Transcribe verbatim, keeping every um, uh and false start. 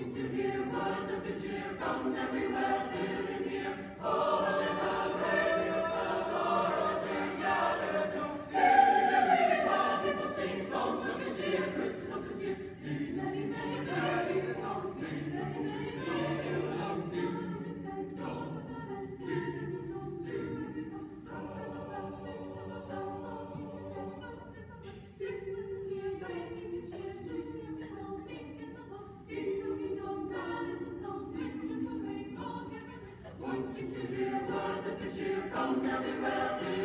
wanting to hear words of good cheer from everywhere, feeling near. Oh, how they come praising the sound for a great gathered. Hear the ring while people sing songs of good cheer. Christmas is here. Ding, Mary, Mary, Mary, is a song. Ding, Mary, Mary, Mary, is a song. Ding, ding, wanting to hear words of good cheer from everywhere.